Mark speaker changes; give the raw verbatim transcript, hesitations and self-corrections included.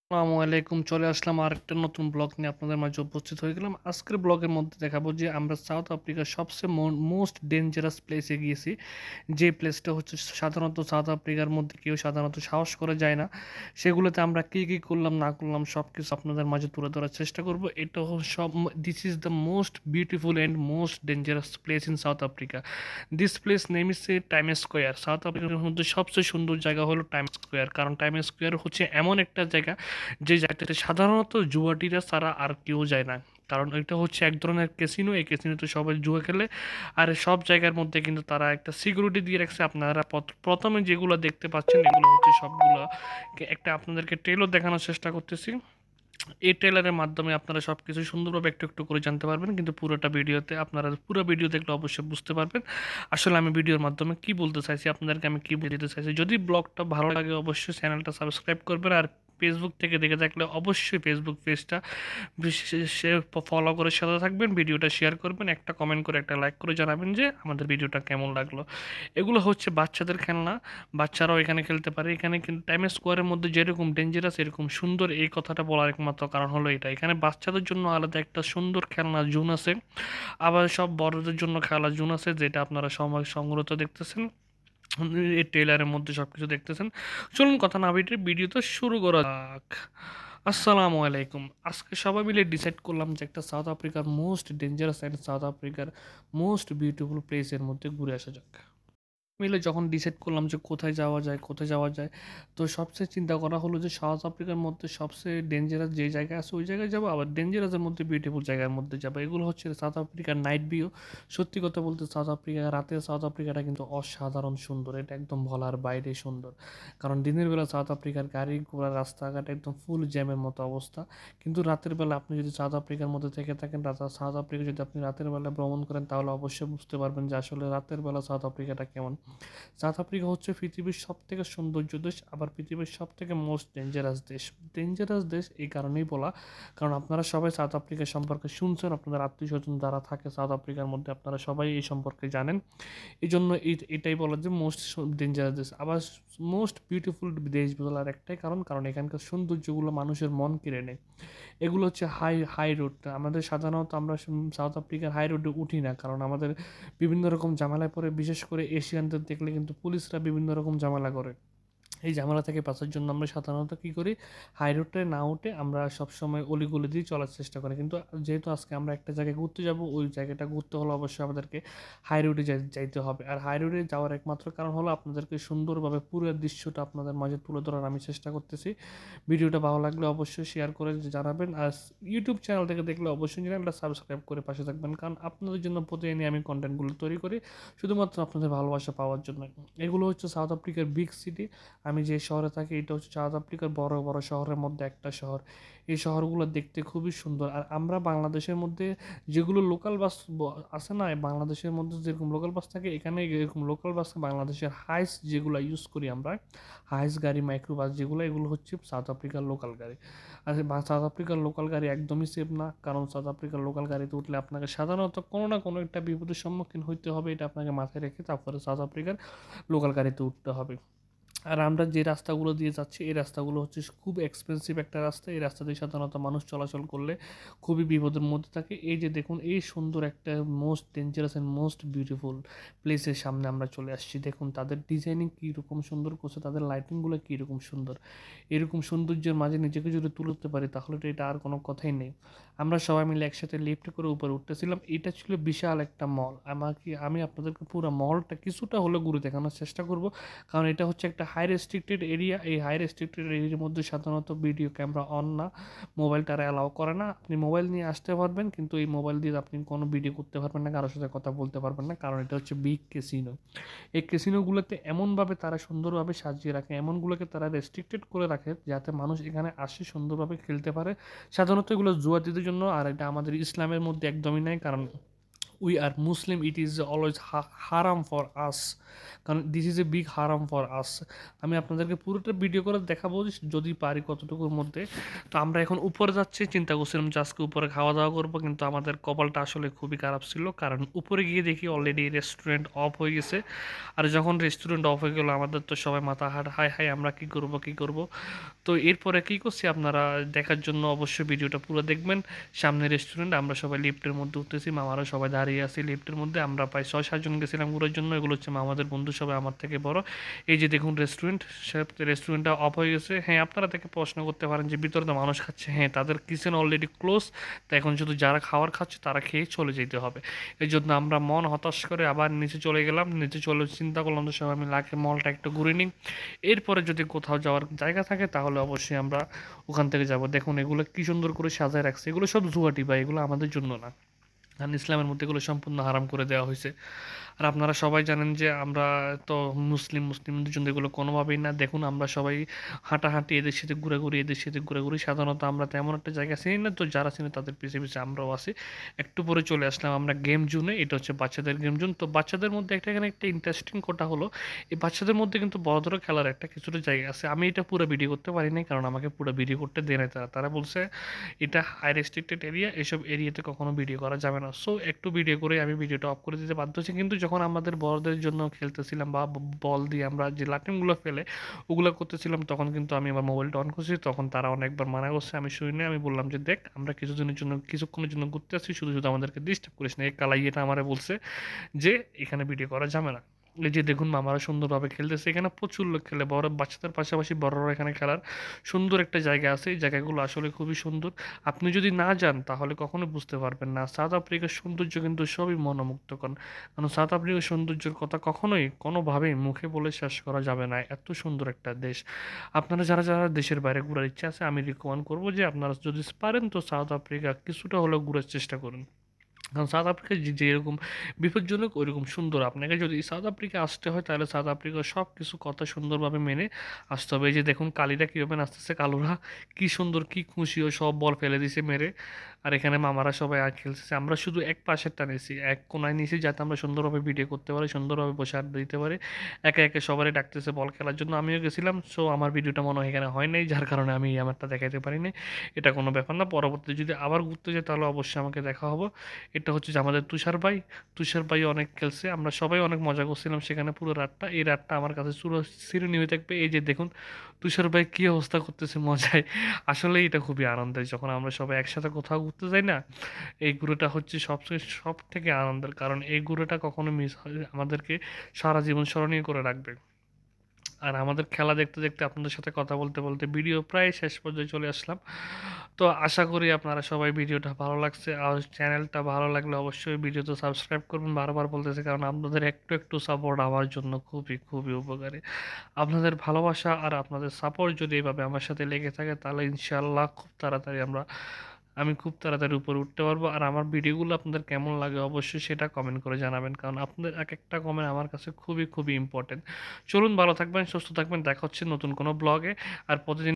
Speaker 1: আসসালামু আলাইকুম। চলে আসলাম আরেকটা নতুন ব্লগ নিয়ে আপনাদের মাঝে উপস্থিত হয়ে গেলাম। আজকের ব্লগের মধ্যে দেখাবো যে আমরা সাউথ আফ্রিকার সবচেয়ে মোস্ট ডেঞ্জারাস প্লেসে গিয়েছি। যে প্লেসটা হচ্ছে সাধারণত সাউথ আফ্রিকার মধ্যে কেউ সাধারণত সাহস করে যায় না। সেগুলোতে আমরা কী কী করলাম না করলাম সব কিছু আপনাদের মাঝে তুলে ধরার চেষ্টা করব। এটা হল সব this is the most beautiful and most dangerous place in South Africa. This place name is Time Square. South আফ্রিকার মধ্যে সবচেয়ে সুন্দর জায়গা হলো টাইম স্কোয়ার, কারণ টাইম স্কোয়ার হচ্ছে এমন একটা জায়গা যে জায়গাটাতে সাধারণত জুয়াটিরা ছাড়া আর কেউ যায় না। কারণ এটা হচ্ছে এক ধরনের ক্যাসিনো। এই ক্যাসিনোতে সবাই জুয়া খেলে। আর সব জায়গার মধ্যে কিন্তু তারা একটা সিকিউরিটি দিয়ে রাখছে। আপনারা প্রথমে যেগুলো দেখতে পাচ্ছেন এগুলো হচ্ছে সবগুলো একটা আপনাদেরকে ট্রেলও দেখানোর চেষ্টা করতেছি। এই ট্রেলারের মাধ্যমে আপনারা সব কিছু সুন্দরভাবে একটু একটু করে জানতে পারবেন, কিন্তু পুরোটা ভিডিওতে আপনারা পুরো ভিডিও দেখলে অবশ্যই বুঝতে পারবেন আসলে আমি ভিডিওর মাধ্যমে কি বলতে চাইছি, আপনাদেরকে আমি কি বুঝতে চাইছি। যদি ব্লগটা ভালো লাগে অবশ্যই চ্যানেলটা সাবস্ক্রাইব করবেন, আর ফেসবুক থেকে দেখে থাকলে অবশ্যই ফেসবুক পেজটা সে ফলো করে সাথে থাকবেন, ভিডিওটা শেয়ার করবেন, একটা কমেন্ট করে একটা লাইক করে জানাবেন যে আমাদের ভিডিওটা কেমন লাগলো। এগুলো হচ্ছে বাচ্চাদের খেলনা, বাচ্চারাও এখানে খেলতে পারে। এখানে কিন্তু টাইম স্কোয়ারের মধ্যে যেরকম ডেঞ্জারাস এরকম সুন্দর, এই কথাটা বলার একমাত্র কারণ হলো এটা। এখানে বাচ্চাদের জন্য আলাদা একটা সুন্দর খেলনা জোন আছে, আবার সব বড়দের জন্য খেলার জোন আছে, যেটা আপনারা সময় সংগ্রহ দেখতেছেন। এই ট্রেলারের মধ্যে সব কিছু দেখতেছেন। চলুন কথা না বেরিয়ে ভিডিও তো শুরু করা যাক। আসসালামু আলাইকুম। আজকে সবাই মিলে ডিসাইড করলাম যে একটা সাউথ আফ্রিকার মোস্ট ডেঞ্জারাস অ্যান্ড সাউথ আফ্রিকার মোস্ট বিউটিফুল প্লেসের মধ্যে ঘুরে আসা যাক। মিলে যখন ডিসাইড করলাম যে কোথায় যাওয়া যায় কোথায় যাওয়া যায়, তো সবচেয়ে চিন্তা করা হলো যে সাউথ আফ্রিকার মধ্যে সবচেয়ে ডেঞ্জারাস যে জায়গা আছে ওই জায়গায় যাবো, আবার ডেঞ্জারাসের মধ্যে বিউটিফুল জায়গার মধ্যে যাবো। এগুলো হচ্ছে সাউথ আফ্রিকার নাইট ভিউ। সত্যি কথা বলতে সাউথ আফ্রিকা রাতের সাউথ আফ্রিকাটা কিন্তু অসাধারণ সুন্দর, এটা একদম বলার বাইরে সুন্দর। কারণ দিনের বেলা সাউথ আফ্রিকার গাড়ি ঘোড়া রাস্তাঘাট একদম ফুল জ্যামের মতো অবস্থা, কিন্তু রাতের বেলা আপনি যদি সাউথ আফ্রিকার মধ্যে থেকে থাকেন, সাউথ আফ্রিকা যদি আপনি রাতের বেলা ভ্রমণ করেন তাহলে অবশ্যই বুঝতে পারবেন যে আসলে রাতের বেলা সাউথ আফ্রিকাটা কেমন। সাউথ আফ্রিকা হচ্ছে পৃথিবীর সব থেকে সৌন্দর্য দেশ, আবার পৃথিবীর সব থেকে মোস্ট ডেঞ্জারাস দেশ। ডেঞ্জারাস দেশ এই কারণেই বলা, কারণ আপনারা সবাই সাউথ আফ্রিকা সম্পর্কে শুনছেন, আপনাদের আত্মীয় স্বজন যারা থাকে সাউথ আফ্রিকার মধ্যে আপনারা সবাই এই সম্পর্কে জানেন। এই জন্য এটাই বলা যে মোস্ট ডেঞ্জারাস দেশ। আবার মোস্ট বিউটিফুল দেশ বলার একটাই কারণ, কারণ এখানকার সৌন্দর্যগুলো মানুষের মন কেড়ে নেয়। এগুলো হচ্ছে হাই হাই রোড। আমাদের সাধারণত আমরা সাউথ আফ্রিকার হাই রোডে উঠি না, কারণ আমাদের বিভিন্ন রকম ঝামেলায় পড়ে, বিশেষ করে এশিয়ানদের দেখলে কিন্তু পুলিশরা বিভিন্ন রকম ঝামেলা করে। এই ঝামেলা থেকে বাঁচার জন্য আমরা সাধারণত কী করি, হাই রোডে না উঠে আমরা সবসময় অলিগলি দিয়ে চলার চেষ্টা করি। কিন্তু যেহেতু আজকে আমরা একটা জায়গায় ঘুরতে যাব, ওই জায়গাটা ঘুরতে হলে অবশ্যই আমাদেরকে হাই রোডে যাইতে হবে। আর হাই রোডে যাওয়ার একমাত্র কারণ হলো আপনাদেরকে সুন্দরভাবে পুরো দৃশ্যটা আপনাদের মাঝে তুলে ধরার আমি চেষ্টা করতেছি। ভিডিওটা ভালো লাগলে অবশ্যই শেয়ার করে জানাবেন, আর ইউটিউব চ্যানেল থেকে দেখলে অবশ্যই চ্যানেলটা সাবস্ক্রাইব করে পাশে থাকবেন, কারণ আপনাদের জন্য প্রতিদিনই আমি কন্টেন্টগুলো তৈরি করি শুধুমাত্র আপনাদের ভালোবাসা পাওয়ার জন্য। এগুলো হচ্ছে সাউথ আফ্রিকার বিগ সিটি। আমি যে শহরে থাকি এটা হচ্ছে সাউথ আফ্রিকার বড় বড় শহরের মধ্যে একটা শহর। এই শহরগুলো দেখতে খুবই সুন্দর। আর আমরা বাংলাদেশের মধ্যে যেগুলো লোকাল বাস আছে না, বাংলাদেশের মধ্যে যেরকম লোকাল বাস থাকে, এখানে এরকম লোকাল বাস বাংলাদেশের হাইস যেগুলো ইউজ করি আমরা, হাইস গাড়ি মাইক্রো বাস যেগুলো, এগুলো হচ্ছে সাউথ আফ্রিকার লোকাল গাড়ি। আর সাউথ আফ্রিকার লোকাল গাড়ি একদমই সেফ না, কারণ সাউথ আফ্রিকার লোকাল গাড়িতে উঠলে আপনাকে সাধারণত কোনো না কোনো একটা বিপদের সম্মুখীন হইতে হবে। এটা আপনাকে মাথায় রেখে তারপরে সাউথ আফ্রিকার লোকাল গাড়িতে উঠতে হবে। আর আমরা যে রাস্তাগুলো দিয়ে যাচ্ছি এই রাস্তাগুলো হচ্ছে খুব এক্সপেন্সিভ একটা রাস্তা। এই রাস্তা দিয়ে সাধারণত মানুষ চলাচল করলে খুবই বিপদের মধ্যে থাকে। এই যে দেখুন, এই সুন্দর একটা most dangerous and most beautiful প্লেসের সামনে আমরা চলে আসছি। দেখুন তাদের ডিজাইনিং কীরকম সুন্দর করছে, তাদের লাইটিংগুলো কীরকম সুন্দর। এরকম সৌন্দর্যের মাঝে নিজেকে যদি তুলতে পারি তাহলে তো এটা আর কোনো কথাই নেই। আমরা সবাই মিলে একসাথে লিফট করে উপরে উঠতেছিলাম। এটা ছিল বিশাল একটা মল। আমাকে আমি আপনাদেরকে পুরো মলটা কিছুটা হলে ঘুরে দেখানোর চেষ্টা করব, কারণ এটা হচ্ছে একটা হাই রেস্ট্রিক্টেড এরিয়া। এই হাই রেস্ট্রিক্টেড এরিয়ার মধ্যে সাধারণত ভিডিও ক্যামেরা অন না, মোবাইলটা অ্যালাউ করে না। আপনি মোবাইল নিয়ে আসতে পারবেন, কিন্তু এই মোবাইল দিয়ে আপনি কোনো ভিডিও করতে পারবেন না, কারোর সাথে কথা বলতে পারবেন না, কারণ এটা হচ্ছে বিগ ক্যাসিনো। এই ক্যাসিনোগুলোতে এমনভাবে তারা সুন্দরভাবে সাজিয়ে রাখে, এমনগুলোকে তারা রেস্ট্রিক্টেড করে রাখে যাতে মানুষ এখানে আসে সুন্দরভাবে খেলতে পারে। সাধারণত এগুলো জুয়াতিদের জন্য, আর এটা আমাদের ইসলামের মধ্যে একদমই নাই, কারণ we are Muslim, it is always ha- haram for us, কারণ দিস ইজ এ বিগ হারাম ফর আস। আমি আপনাদেরকে পুরোটা ভিডিও করে দেখাবো যদি পারি কতটুকুর মধ্যে। তো আমরা এখন উপরে যাচ্ছি, চিন্তা করছিলাম যে আজকে উপরে খাওয়া দাওয়া করবো, কিন্তু আমাদের কপালটা আসলে খুবই খারাপ ছিল, কারণ উপরে গিয়ে দেখি অলরেডি রেস্টুরেন্ট অফ হয়ে গেছে। আর যখন রেস্টুরেন্ট অফ হয়ে গেলো আমাদের তো সবাই মাথা হাট, হাই হাই আমরা কী করবো কী করবো। তো এরপরে কী করছি আপনারা দেখার জন্য অবশ্যই ভিডিওটা পুরো দেখবেন। সামনে রেস্টুরেন্ট, আমরা সবাই লিফটের মধ্যে উঠতেছি, মামারা সবাই দাঁড়িয়ে আছি লিফটের মধ্যে। আমরা প্রায় ছয় সাতজন গেছিলাম ঘোরার জন্য, এগুলো হচ্ছে মামাদের বন্ধু, সবাই আমার থেকে বড়। এই যে দেখুন রেস্টুরেন্ট, সে রেস্টুরেন্টটা অফ হয়ে গেছে। হ্যাঁ, আপনারা থেকে প্রশ্ন করতে পারেন যে ভিতরে তো মানুষ খাচ্ছে, হ্যাঁ তাদের কিচেন অলরেডি ক্লোজ, তো এখন শুধু যারা খাবার খাচ্ছে তারা খেয়ে চলে যেতে হবে। এই জন্য আমরা মন হতাশ করে আবার নিচে চলে গেলাম। নিচে চলে চিন্তা করলাম তো সবাই আমি লাগে মলটা একটু ঘুরে নিই, এরপরে যদি কোথাও যাওয়ার জায়গা থাকে তাহলে অবশ্যই আমরা ওখান থেকে যাব। দেখুন এগুলো কি সুন্দর করে সাজায় রাখছে, এগুলো সব জুয়াটি বা এগুলো আমাদের জন্য না, কারণ ইসলামের মধ্যে এগুলো সম্পূর্ণ হারাম করে দেওয়া হয়েছে। আর আপনারা সবাই জানেন যে আমরা তো মুসলিম, মুসলিমদের জন্য এগুলো কোনোভাবেই না। দেখুন আমরা সবাই হাঁটাহাঁটি, এদের সাথে ঘোরাঘুরি, এদের সাথে ঘোরাঘুরি, সাধারণত আমরা তেমন একটা জায়গা চিনি না, তো যারা চিনি তাদের পিছিয়ে পিছিয়ে আমরাও আছি। একটু পরে চলে আসলাম আমরা গেম জোনে, এটা হচ্ছে বাচ্চাদের গেম জোন। তো বাচ্চাদের মধ্যে একটা এখানে একটা ইন্টারেস্টিং কথা হলো, এই বাচ্চাদের মধ্যে কিন্তু বড়দেরও খেলার একটা কিছুটা জায়গা আছে। আমি এটা পুরো ভিডিও করতে পারি নাই, কারণ আমাকে পুরো ভিডিও করতে দেয় নাই তারা তারা বলছে এটা হাই রেস্ট্রিক্টেড এরিয়া, এসব এরিয়াতে কখনো ভিডিও করা যাবে না। সো একটু ভিডিও করে আমি ভিডিওটা অফ করে দিতে বাধ্য হচ্ছি। কিন্তু যখন আমাদের বড়দের জন্য খেলতেছিলাম বা বল দিয়ে আমরা যে লাটিমগুলো ফেলে ওগুলো করতেছিলাম, তখন কিন্তু আমি আমার মোবাইলটা অন করছি, তখন তারা অনেকবার মানা করছে, আমি শুনি। আমি বললাম যে দেখ আমরা কিছুদিনের জন্য কিছুক্ষণের জন্য ঘুরতে আসছি, শুধু শুধু আমাদেরকে ডিস্টার্ব করিস না। এই কালাইয়েটা আমারে বলছে যে এখানে ভিডিও করা যাবে না। এই যে দেখুন মামারা সুন্দরভাবে খেলতেছে, এখানে প্রচুর লোক খেলে, বড় বাচ্চাদের পাশাপাশি বড়রা এখানে খেলার সুন্দর একটা জায়গা আছে। এই জায়গাগুলো আসলে খুবই সুন্দর, আপনি যদি না যান তাহলে কখনো বুঝতে পারবেন না। সাউথ আফ্রিকার সৌন্দর্য কিন্তু সবই মনোমুগ্ধকর, কারণ সাউথ আফ্রিকার সৌন্দর্যের কথা কখনোই কোনোভাবেই মুখে বলে শেষ করা যাবে না, এত সুন্দর একটা দেশ। আপনারা যারা যারা দেশের বাইরে ঘোরার ইচ্ছা আছে, আমি রিকমেন্ড করবো যে আপনারা যদি পারেন তো সাউথ আফ্রিকা কিছুটা হলেও ঘোরার চেষ্টা করুন, কারণ সাউথ আফ্রিকা যে যেরকম বিপজ্জনক ওইরকম সুন্দর। আপনাকে যদি সাউথ আফ্রিকা আসতে হয় তাহলে সাউথ আফ্রিকার সব কিছু কথা সুন্দরভাবে মেনে আসতে হবে। এই যে দেখুন কালিরা কীভাবে নাচতেছে, কালোরা কী সুন্দর কী খুশি, ও সব বল ফেলে দিছে মেরে। আর এখানে মামারা সবাই আর খেলতেছে, আমরা শুধু এক পাশেরটা নিয়েছি, এক কোনায় নিয়েছি, যাতে আমরা সুন্দরভাবে ভিডিও করতে পারি, সুন্দরভাবে বসে আড্ডা দিতে পারি। একে একে সবারই ডাকতেছে বল খেলার জন্য, আমিও গেছিলাম। সো আমার ভিডিওটা মনে হয় এখানে হয় নাই, যার কারণে আমি আমারটা দেখাতে পারিনি। এটা কোনো ব্যাপার না, পরবর্তীতে যদি আবার ঘুরতে যাই তাহলে অবশ্যই আমাকে দেখা হবো। এটা হচ্ছে যে আমাদের তুষার ভাই, তুষার ভাই অনেক খেলছে, আমরা সবাই অনেক মজা করছিলাম সেখানে পুরো রাতটা। এই রাতটা আমার কাছে পুরো চিরনীয় হয়ে থাকবে। এই যে দেখুন তুষার ভাই কী অবস্থা করতেছে মজায়, আসলে এটা খুবই আনন্দের যখন আমরা সবাই একসাথে কোথাও ঘুরতে যাই না। এই ঘুরেটা হচ্ছে সবচেয়ে সব থেকে আনন্দের, কারণ এই ঘুরেটা কখনো মিস হয় আমাদেরকে সারা জীবন স্মরণীয় করে রাখবে। আর আমাদের খেলা দেখতে দেখতে আপনাদের সাথে কথা বলতে বলতে ভিডিও প্রায় শেষ পর্যায়ে চলে আসলাম। তো আশা করি আপনারা সবাই ভিডিওটা ভালো লাগছে, আর চ্যানেলটা ভালো লাগলে অবশ্যই ভিডিওতে সাবস্ক্রাইব করবেন, বারবার বলতেছে, কারণ আপনাদের একটু একটু সাপোর্ট আমার জন্য খুবই খুবই উপকারী। আপনাদের ভালোবাসা আর আপনাদের সাপোর্ট যদি এভাবে আমার সাথে লেগে থাকে তাহলে ইনশাআল্লাহ খুব তাড়াতাড়ি আমরা আমি খুব তাড়াতাড়ি উপরে উঠতে পারবো। আর আমার ভিডিওগুলো আপনাদের কেমন লাগে অবশ্যই সেটা কমেন্ট করে জানাবেন, কারণ আপনাদের এক একটা কমেন্ট আমার কাছে খুবই খুবই ইম্পর্টেন্ট। চলুন ভালো থাকবেন, সুস্থ থাকবেন, দেখা হচ্ছে নতুন কোনো ব্লগে। আর প্রতিদিন